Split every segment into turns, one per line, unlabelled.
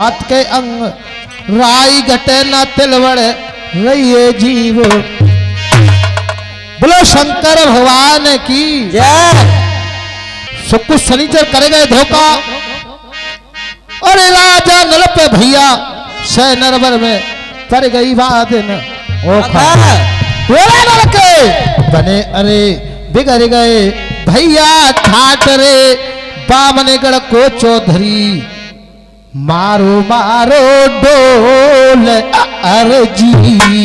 हाथ के अंग राई घटे न तिलवड़ रहिए जीव। बोलो शंकर भगवान की
जय।
सुख शनिचर करे गए धोखा और राजा नल पे भैया सह नरवर में कर गई बात न नल के बने अरे बिगड़ गए भैया ठाट रे बामनेगढ़ को चौधरी मारो मारो डोल अर्जी।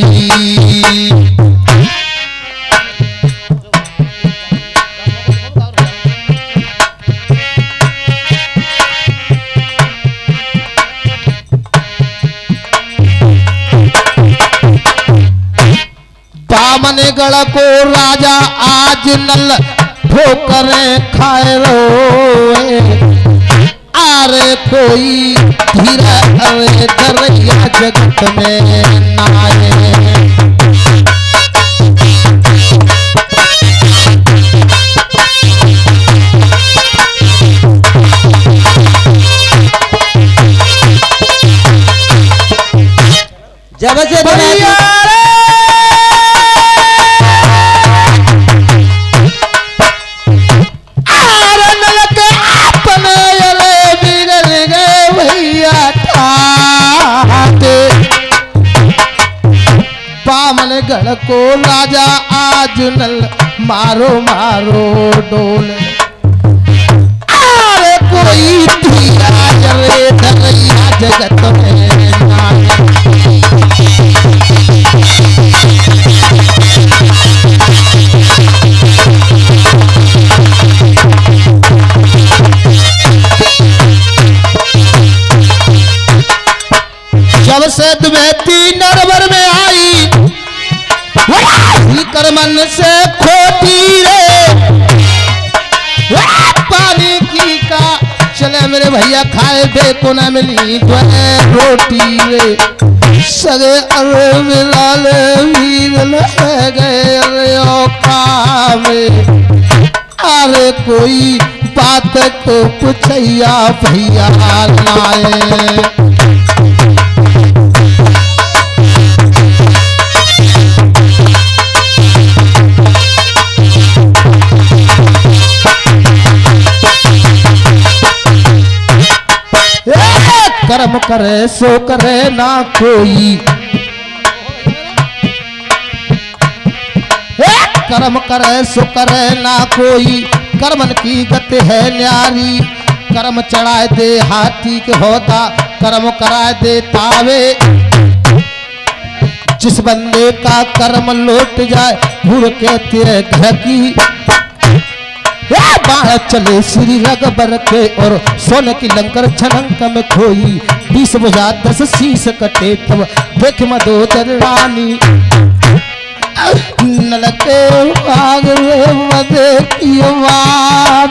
बामनेगढ़ को राजा आज नल ठोकरें खाए रोए। आरे कोई धीरा अरे दरिया जगत में नाए।
जब से
बामनगढ़ को राजा आज नल मारो मारो डोल। अरे कोई धीरा रे दरिया जगत में नाए। जब से द्वैती नरवर में आई करमन से खोटी रे पानी की का चले मेरे भैया खाए देखो ना मिली रोटी रे सगे अरे मिलाल वीर गए अरे में अरे कोई बात को पूछैया भैया लाए। कर्म करे सो करे ना कोई। कर्म करे सो करे ना कोई। कर्मन की गति है न्यारी। कर्म चढ़ाए दे हाथी के होता कर्म कराए दे तावे। जिस बंदे का कर्म लौट जाए भूल के तेरे घर की बाढ़ चले श्री रगबर के और सोने की लंकर छनंक में खोई। 20 बुझा 10 शीश कटे तब देख मदोदर रानी नलके भाग रे मदे की बात।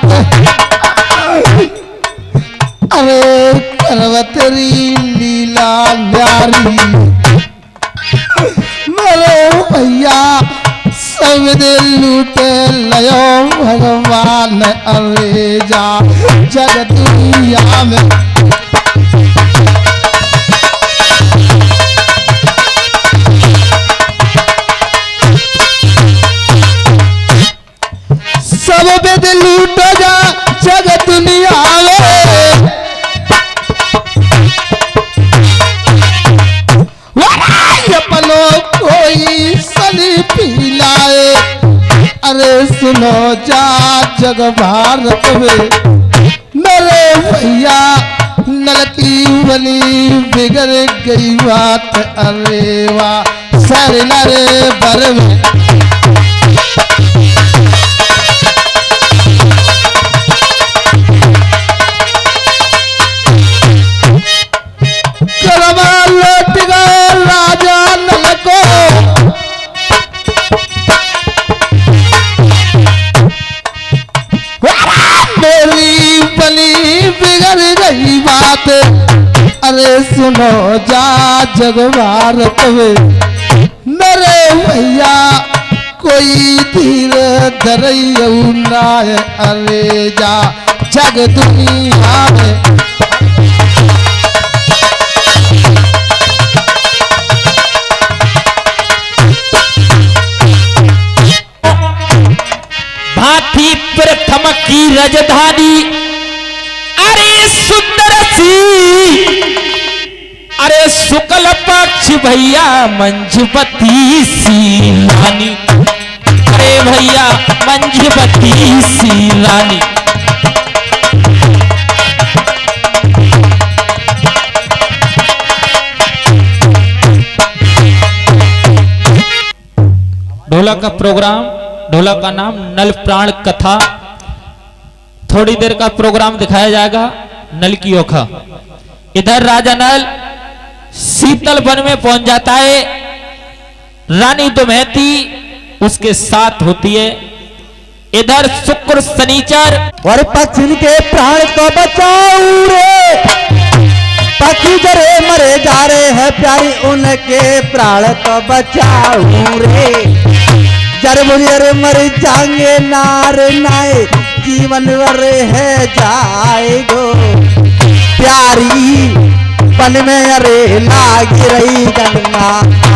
अरे करवतरी लीला प्यारी मेरे भैया सब दिल लूटे लयो भगवान अरे जा जगत दुनिया में। सब बेद लूट जा जगत दुनिया में। अपनो कोई सली पिलाए। अरे सुनो जा जग भारत में मेरे भैया नल की बनी बिगड़ गई बात। अरे वाह सर नरे बर में करवा लौट गए राजा नल को। मेरी बनी बिगड़ गई बात। अरे सुनो जा जग भारत में मेरे भैया कोई धीरे धरैया। अरे जा जग दुनिया में
राजधानी अरे सुंदर सी अरे शुक्ल पक्ष भैया मंजुवती सी रानी अरे भैया मंजुवती सी रानी। ढोलक का प्रोग्राम, ढोलक का नाम नल प्राण कथा। थोड़ी देर का प्रोग्राम दिखाया जाएगा नल की ओखा। इधर राजा नल शीतल वन में पहुंच जाता है, रानी दमयंती उसके साथ होती है। इधर शुक्र शनिचर
और पक्षी के प्राण को बचाओ रे, पक्षी जरे मरे जा रहे हैं प्यारी उनके प्राण को बचाओ रे। जर मुझे मर जाएंगे नार नाए जीवन वर है जाएगो प्यारी वन में अरे लाग रही गंगा।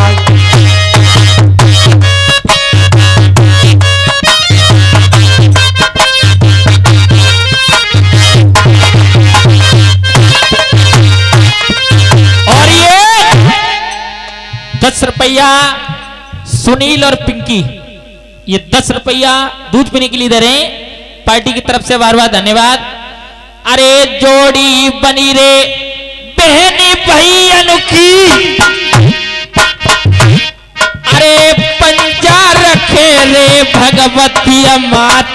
और ये 10 रुपया सुनील और पिंकी, ये 10 रुपया दूध पीने के लिए दे रहे हैं पार्टी की तरफ से, बार बार धन्यवाद। अरे जोड़ी बनी रे बहनी भैयन की, अरे पंजा रखे रे भगवती मात,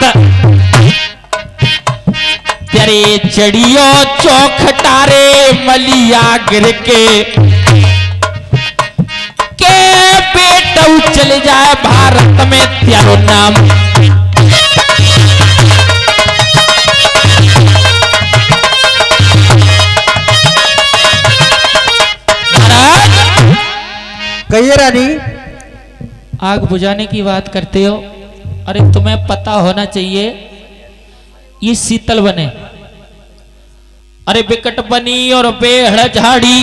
तेरे चढ़ियो चौखटारे मलिया गिर के बेटा चले जाए भारत में त्यारो नाम।
कहिए रानी।
आग बुझाने की बात करते हो, अरे तुम्हें पता होना चाहिए ये शीतल बने, अरे विकट बनी और बेहड़ झाड़ी,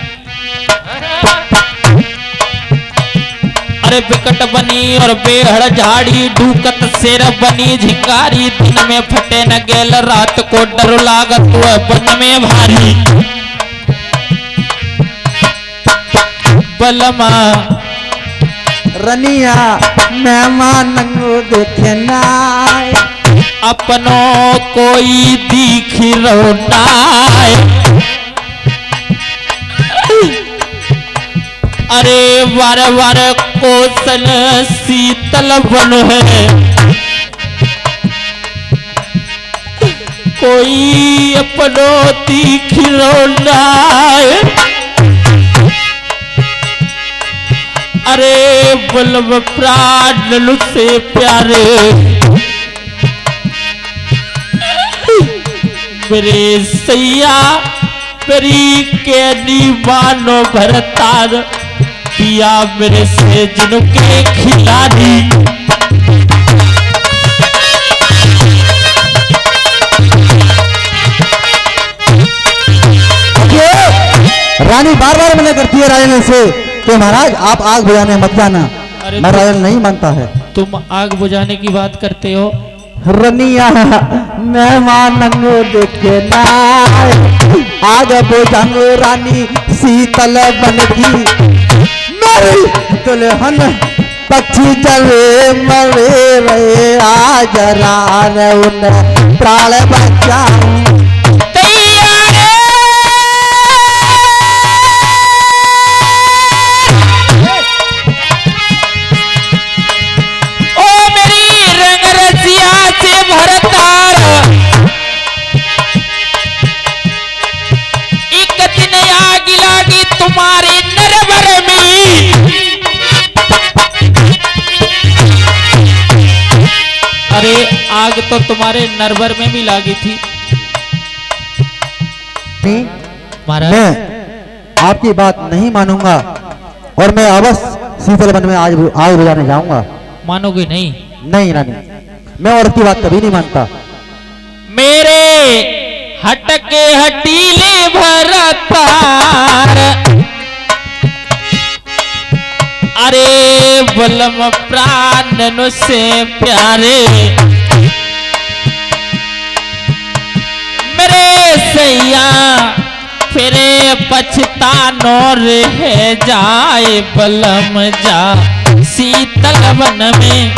अरे विकट बनी और बेहड़ झाड़ी, डूकत शेर बनी झिकारी, दिन में फटे न गेल रात को डर लागत वन में भारी। बलमा
रनिया मेहमान देखना
अपनों कोई दिख रोना, अरे वार वार कोसल शीतल वन है, कोई अपनों दिख रोना, अरे बलव प्राण से प्यारे मेरे सैया मेरी के नीवानो भरतार पिया मेरे से जिनके खिलाड़ी।
रानी बार बार मना करती है राजन से कि महाराज आप आग बुझाने मत जाना। मैं राजन नहीं मानता है।
तुम आग बुझाने की बात करते हो।
रनिया मेहमान देखे ना आग बुझाऊं रानी शीतल बन की, मेरी दुल्हन पक्षी जले मरे रहे आज रान उन प्राण बचाऊं।
तुम्हारे नरवर में अरे आग तो तुम्हारे नरवर में भी लागी थी।
मैं आपकी बात नहीं मानूंगा और मैं अवश्य शीतल वन में आज आग बुझाने जाऊंगा।
मानोगे नहीं?
नहीं रानी, मैं औरत की बात कभी नहीं मानता।
मेरे हटके हटीले भरतार, अरे बलम प्राण से प्यारे गैया फिर पछतानो रह जाए बलम जा शीतल वन में।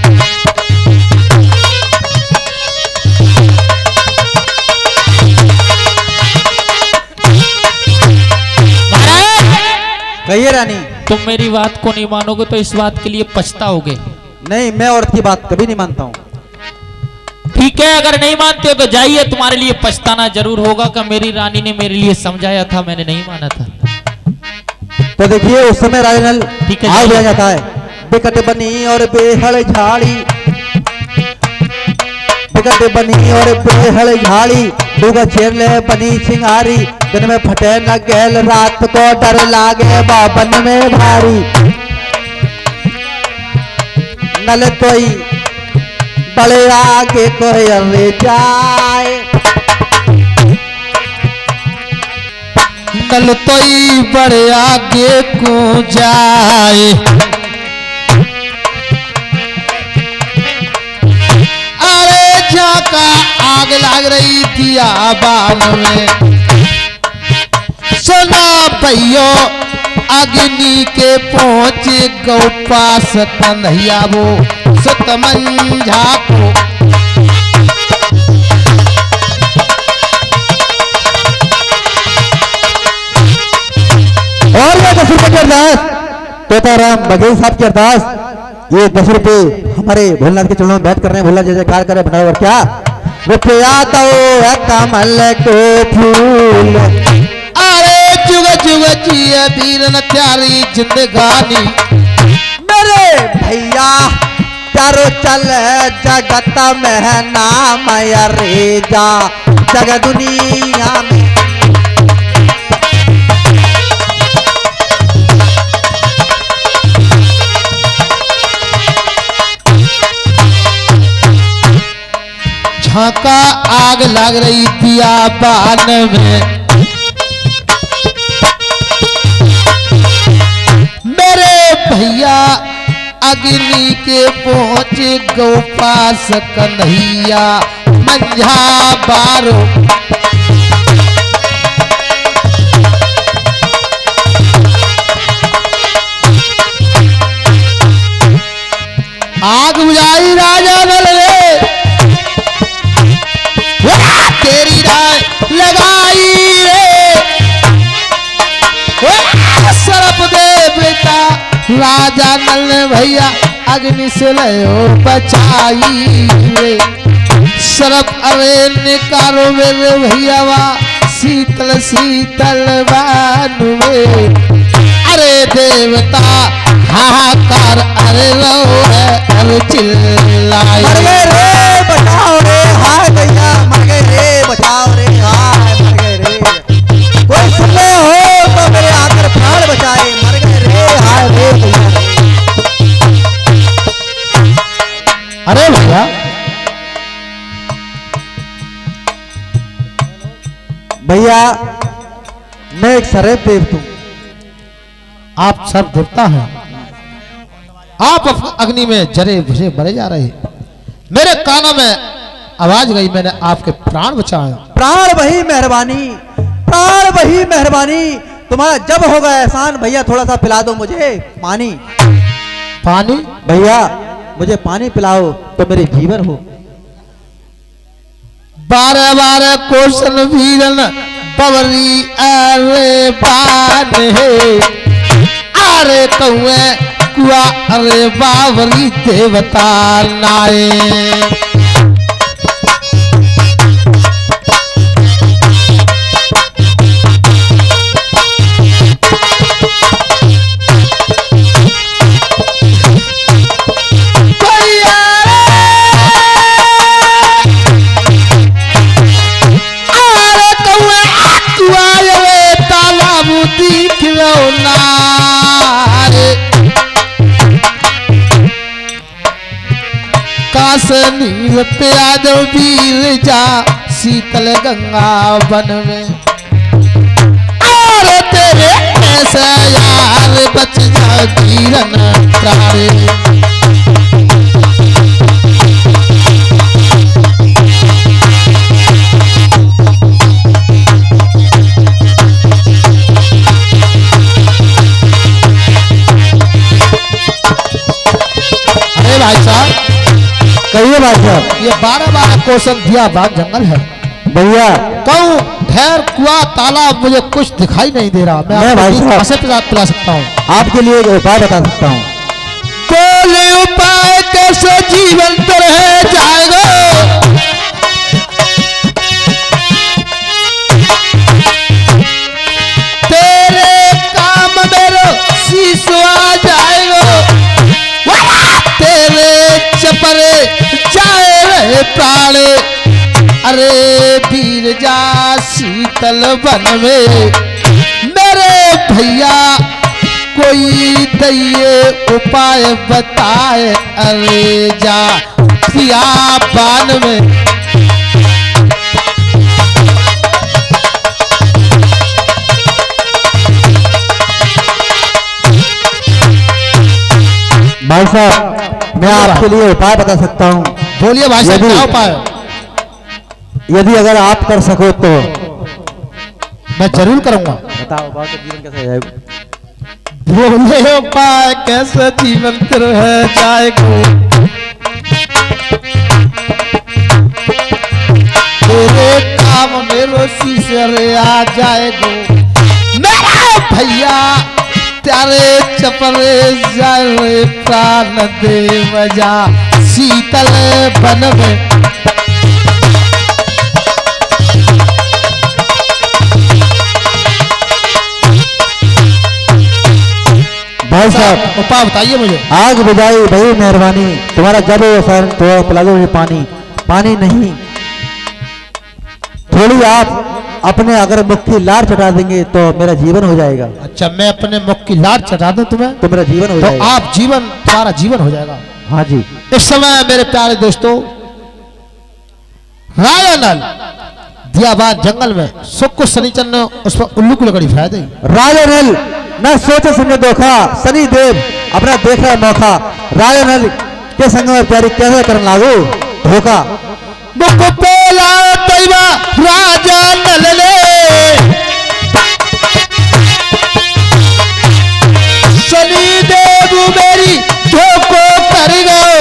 कहिए रानी।
तुम मेरी बात को नहीं मानोगे तो इस बात के लिए पछताओगे।
नहीं, मैं औरत की बात कभी नहीं मानता हूँ।
ठीक है, अगर नहीं मानते हो तो जाइए, तुम्हारे लिए पछताना जरूर होगा कि मेरी रानी ने मेरे लिए समझाया था, मैंने नहीं माना था।
तो देखिए उस समय राजनल
ठीक है,
आ गया जाता है। बिकट बनी और बेहड़ झाड़ी, बिकट बनी और बेहड़ झाड़ी, दूगा छेड़ ले बनी सिंगारी, दिन में फटे न गैल रात को डर लागे बाबन में भारी। नल कोई बड़े आगे कोई अरे जाए,
नल तोई बड़े आगे को जाए। अरे झाका आग लाग रही थी आबान में, सुना भैयो अग्नि के पहुंचे गौ पास कन्हैया वो सुतमंझा को।
और ये 10 रुपए की अरदास तोताराम बघेल साहब की अरदास, ये 10 रुपए हमारे भोलेनाथ के चरणों में बैठ कर रहे हैं। भोला जय जयकार करे बना और क्या रुपया तो है कमल को फूल।
अरे जुग जुग जिए वीर न त्यारी जिंदगानी,
मेरे भैया चारों चल जगत में नाम रे जा जग दुनिया में।
झांका आग लग रही थी आबान में, मेरे भैया अग्नि के पहुंचे गौ पास कन्हैया मंझा बारो। आग बुझाई राजा नल ने, तेरी राय लगाई रे, सरप दे बेटा राजा नल ने भैया अग्नि से लयो बचाई रे। सरप अरे निकारो मेरे भैया वा शीतल शीतल बानु में। अरे देवता हाहाकार अरे रो है अरे चिल्लाए,
मर गए रे बचाओ रे हाय भैया, मर गए रे बचाओ रे हाय, मर गए रे। कोई सुने हो तो मेरे आकर प्राण बचाए, मर गए रे हाय रे भैया।
अरे भैया
भैया मैं एक सर्प देवता हूँ।
आप सर्प देवता हैं, आप अग्नि में जरे बुझे मरे जा रहे। मेरे कानों में आवाज गई, मैंने आपके प्राण बचाए।
प्राण वही मेहरबानी, प्राण वही मेहरबानी। तुम्हारा जब होगा एहसान भैया थोड़ा सा पिला दो मुझे पानी।
पानी
भैया मुझे पानी पिलाओ तो मेरे जीवन हो।
12 कोशन वीरन बवरी अरे बान है, अरे कौए कुआ अरे बावरी देवता नाए। नील प्याद वीर जा शीतल गंगा वन में, और तेरे ऐसा यार बच जा जीवन तारे।
भाई साहब।
ये 12-12 कोसन दिया बाग जंगल है
भैया
कहूँ ढेर कुआ तालाब मुझे कुछ दिखाई नहीं दे रहा। मैं
भाई साहब
कैसे पिला सकता हूँ?
आपके लिए एक उपाय बता सकता हूँ।
कोई उपाय कैसे जीवन रह जाएगा? तेरे काम मेरे शीश आ जाएगा, तेरे चपरे जाए रहे प्राण। अरे वीर जा शीतल वन में मेरे भैया कोई दैये उपाय बताए। अरे जा पिया पान में।
भाई साहब मैं आपके लिए उपाय बता सकता हूँ।
बोलिए भाई साहब क्या उपाय?
यदि अगर आप कर सको तो
मैं जरूर करूंगा।
बताओ बात जीवन कैसे जाएगा?
बोले उपाय कैसे जीवन रह जाएगा? तेरे काम मेरे शीशे आ जाएगा मेरा भैया, तेरे चपरे जाए प्राण दे मजा शीतल बन में।
भाई साहब
उपाय बताइए मुझे।
आग बुझाई बड़ी मेहरबानी, तुम्हारा जब वसन तो पिला दो पानी। पानी नहीं, थोड़ी आप अपने अगर मुख की लार चटा देंगे तो मेरा जीवन हो जाएगा।
अच्छा मैं अपने मुख की लार चटा दूं तुम्हें
तो मेरा जीवन हो
तो
जाएगा।
आप जीवन तुम्हारा जीवन हो जाएगा।
हाँ जी।
इस समय मेरे प्यारे दोस्तों रायनल दियाबाद जंगल में सुख शनिचर ने उस पर उल्लू की लकड़ी फैला दी।
रायनल न सोचे समझे धोखा, शनि देव अपना देख रहा मौका। रायनल के संग में प्यारी कैसे करने लागू धोखा।
मुख पेला तैवा राजा नल ले शनि देव मेरी धोखो कर गो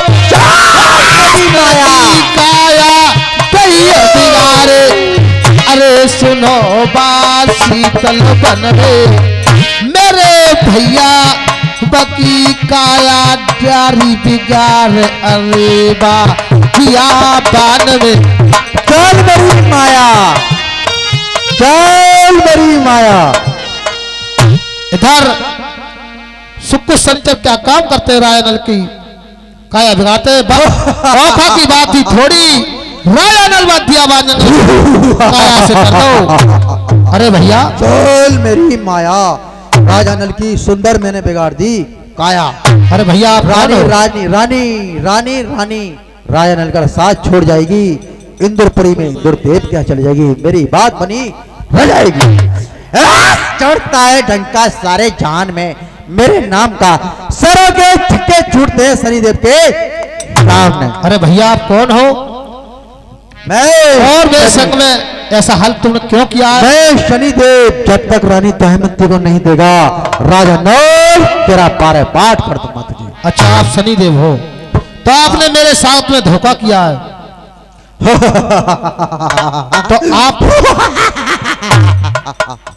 काया दैया बिगाड़े। अरे सुनो बात शीतल बन मेरे भैया बकी काया डारी बिगाड़। अरे बा किया बान में
चल बड़ी माया, चल बड़ी माया।
इधर सुक्कू संचर क्या काम करते रायनल की काया बिगाड़ते। औखा की बात थी थोड़ी, रायनल बात दिया काया से कर दो। अरे भैया
चल मेरी माया, राजा नल की सुंदर मैंने बिगाड़ दी काया।
अरे भैया आप
रानी रानी रानी रानी रानी राजा नल का साथ छोड़ जाएगी, इंद्रपुरी में दुर्देव क्या चली जाएगी। मेरी बात बनी रह जाएगी। चढ़ता है डंका सारे जान में मेरे नाम का, सरों के छक्के छूटते हैं शनिदेव के सामने।
अरे भैया आप कौन हो?
मैं
और मेरे संग में ऐसा हाल तुमने क्यों किया है?
मैं शनिदेव जब तक रानी तहमती को नहीं देगा राजा नल तेरा पारे पाठ कर दूंगा तुझे।
अच्छा आप शनिदेव हो तो आपने मेरे साथ में धोखा किया है। तो आप